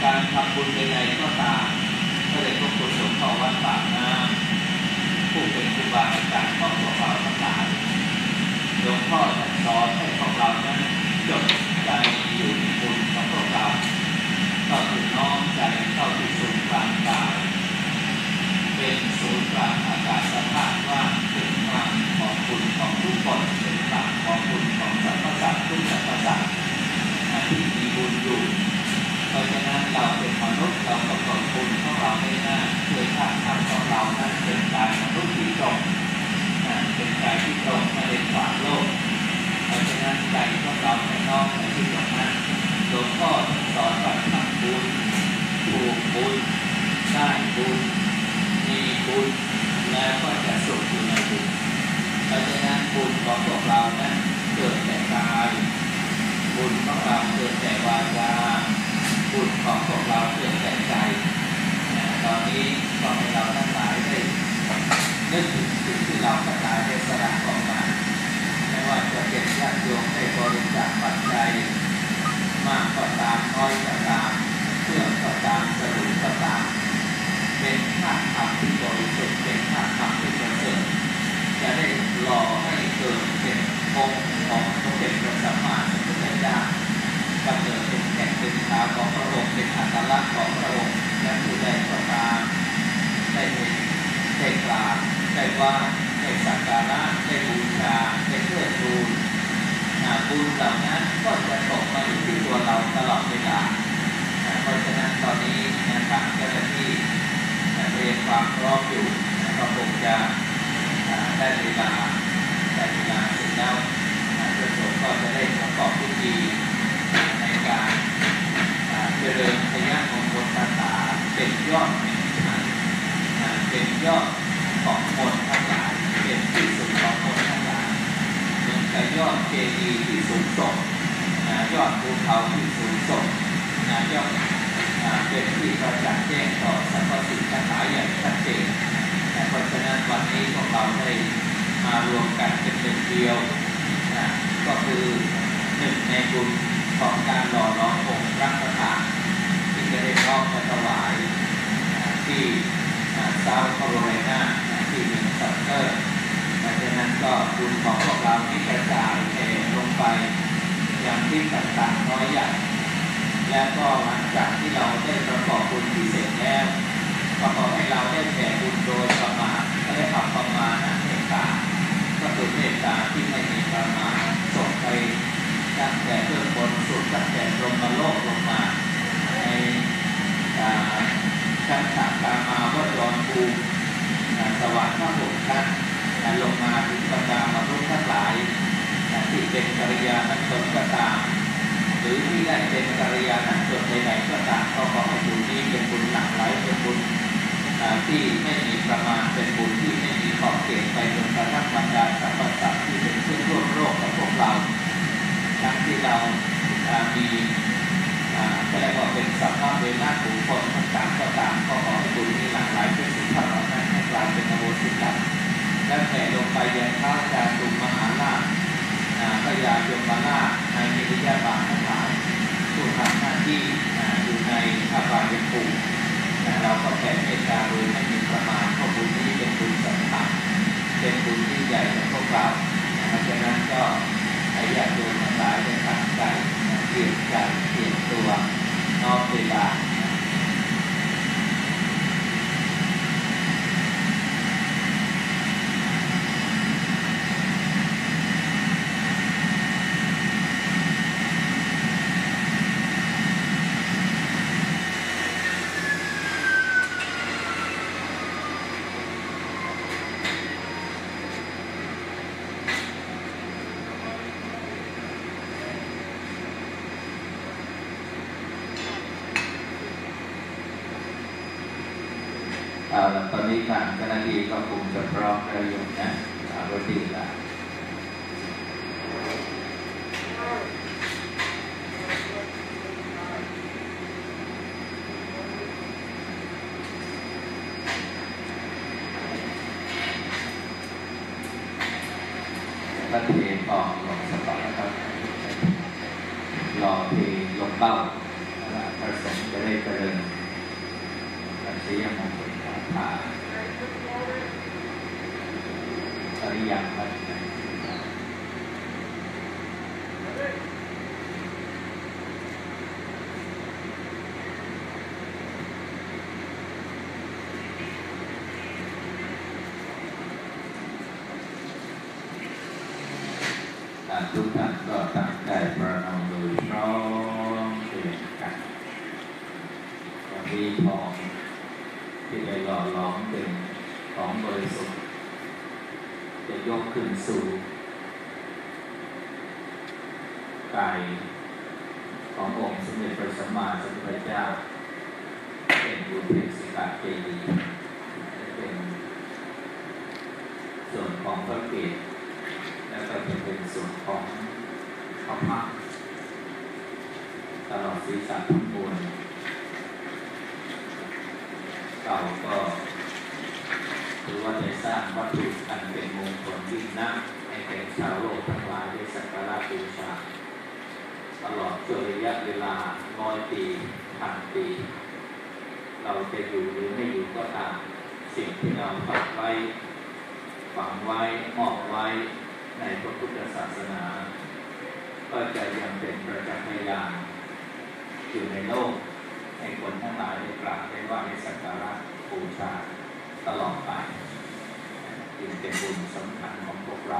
การทำบุญใดๆก็ตามพระเดชพระคุณหลวงพ่อวัดปากน้ำผู้เป็นครูบาอาจารย์ของพวกเราทั้งหลายหลวงพ่อท่านสอนให้พวกเรานั้นจดใจอยู่ในบุญของพวกเราก็คือน้อมใจเข้าที่ศูนย์กลางกายเป็นศูนย์กลางอากาศธาตุว่างเป็นกลางของบุญของทุกคนเป็นกลางของบุญของสรรพสัตว์ทุกสรรพสัตว์ที่มีบุญอยู่เพราะฉะนั้นเราเป็นมนุษย์เราก็ผลบุญของเราไม่น่าด้วยธาตุธรรมของเรานั้นเป็นกายมนุษย์ที่ตรงเป็นกายที่ตรงไม่ได้ขวางโลกเพราะฉะนั้นใจของเราไม่นอกในที่ตรงนั้นหลวงพ่อสอนว่าทำบุญถูกบุญได้บุญมีบุญแล้วก็จะสุขอยู่ในบุญเพราะฉะนั้นบุญของพวกเรานั้นเกิดแต่กายบุญของเราเกิดแต่วาจาบุญของพวกเราเกิดแต่ใจตอนนี้ก็ให้เราทั้งหลายได้นึกถึงสิ่งที่เราทั้งหลายได้สละออกมาไม่ว่าจะเป็นญาติโยมได้บริจาคปัจจัยมากก็ตามน้อยก็ตามเพื่อก็ตามสรุปก็ตามเป็นธาตุธรรมที่บริสุทธิ์เป็นธาตุธรรมที่ประเสริฐจะได้หล่อให้เกิดเป็นองค์ของพระเดชพระสัมมาสัมพุทธเจ้ากำเนิดเป็นแก่นเป็นขาของพระองค์เป็นอัตลักษณ์ของพระองค์และผู้ใดก็ตามได้เห็นได้กราบได้ไหว้ได้สักการะได้บูชาได้เพื่อทูลบุญเหล่านั้นก็จะตกมาอยู่ที่ตัวเราตลอดเวลาเพราะฉะนั้นตอนนี้ทางเจ้าหน้าที่เตรียมความพร้อมอยู่ก็คงจะได้เวลาเสร็จแล้วพระสงฆ์ก็จะได้ประกอบพิธีในการเจริญพยามงคลคาถาเป็นยอดเป็นยอดของมนต์ทั้งหลายเป็นที่สุดของมนต์ทั้งหลายเหมือนกับยอดเจดีย์ที่สูงส่งยอดภูเขาที่สูงส่งยอดเป็นที่ประจักษ์แจ้งต่อสรรพสิ่งทั้งหลายอย่างชัดเจนเพราะฉะนั้นวันนี้พวกเราได้มารวมกันเป็นหนึ่งเดียวก็คือหนึ่งในบุญของการหล่อหลอมองค์พระประธานที่จะได้น้อมมาถวายที่เซาท์แคโรไลนาที่เมืองซัตเตอร์เพราะฉะนั้นก็บุญของพวกเราที่กระจายแผ่ลงไปอย่างที่ต่างๆน้อยใหญ่และก็หลังจากที่เราได้ประกอบบุญที่เสร็จแล้วก็ขอให้เราได้แผ่บุญโดยประมาณและได้ทำประมาณเมตตาก็คือเมตตาที่ไม่มีประมาณส่งไปตั้งแต่เบื้องบนสุดตั้งแต่ลงมาโลกลงมาในชั้นสามกามาวจรภูมิสวรรค์ทั้งหกชั้นลงมาถึงบรรดามนุษย์ทั้งหลายที่เป็นกัลยาณชนก็ตามหรือที่ได้เป็นกัลยาณชนใดๆก็ตามก็ขอให้บุญนี้เป็นบุญหลั่งไหลเป็นบุญที่ไม่มีประมาณเป็นบุญที่ไม่มีขอบเขตไปจนกระทั่งบรรดาสรรพสัตว์ที่เป็นเพื่อนร่วมโลกกับพวกเราทั้งที่เรามีก็เรียกว่าเป็นสัมมาเวลาบุคคลต่างๆก็ตามก็ขอให้บุญนี้หลั่งไหลเป็นสุขภาพเรานั้นให้กลายเป็นอโหสิกรรมและแผ่ลงไปยังเท้าจาตุมหาราชพญายมราชในนิริยาบาททั้งหลายผู้ทำหน้าที่อยู่ในอบายภูมิเราก็แผ่เมตตาโดยไม่มีประมาณเพราะบุญนี้เป็นบุญสำคัญเป็นบุญที่ใหญ่ของพวกเราเพราะฉะนั้นก็ให้ญาติโยมทั้งหลายได้ตั้งใจเตรียมใจเตรียมตัวนอกเวลาตอนนี้ทางเจ้าหน้าที่ก็คงจะพร้อมแล้วอยู่นะรถดีละก็เทออกลงสปอร์ตครับรอเทลงเป้าพระสงฆ์จะได้เจริญทุกท่านก็ตั้งใจประนมมือพร้อมเพรียงกันวันนี้ทองที่ได้หล่อหลอมเป็นของบริสุทธิ์จะยกขึ้นสู่กายขององค์สมเด็จพระสัมมาสัมพุทธเจ้าเป็นบุญเพ็ญสิกาเจดีย์เป็นส่วนของพระเกศแล้วก็จะเป็นส่วนของพระพักตร์ตลอดศีรษะทั้งมวลเราก็ถือว่าได้สร้างวัตถุอันเป็นมงคลยิ่งนักให้แก่ชาวโลกทั้งหลายได้สักการะบูชาตลอดช่วงระยะเวลา100 ปี1,000 ปีเราจะอยู่หรือไม่อยู่ก็ตามสิ่งที่เราฝังไว้มอบไว้ในพระพุทธศาสนาก็จะยังเป็นประจักษ์พยานอยู่ในโลกให้คนทั้งหลายได้กราบได้ไหว้ได้สักการะบูชาตลอดไปจึงเป็นบุญสำคัญของพวกเรา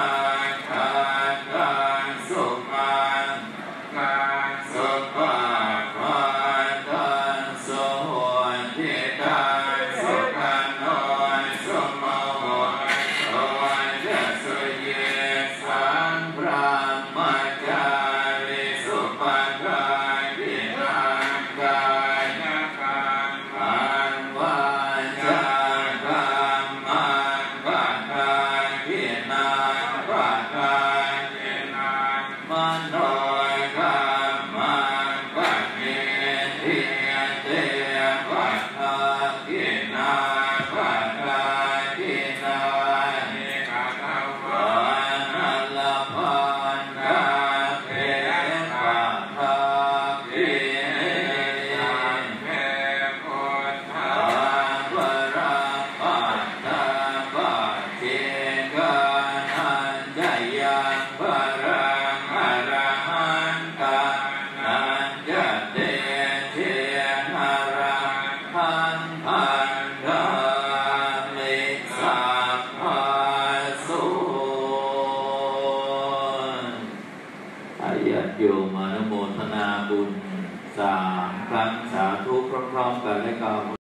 Bye. โยมอนุโมทนาบุญ3 ครั้งสาธุพร้อมๆกันและกล่าว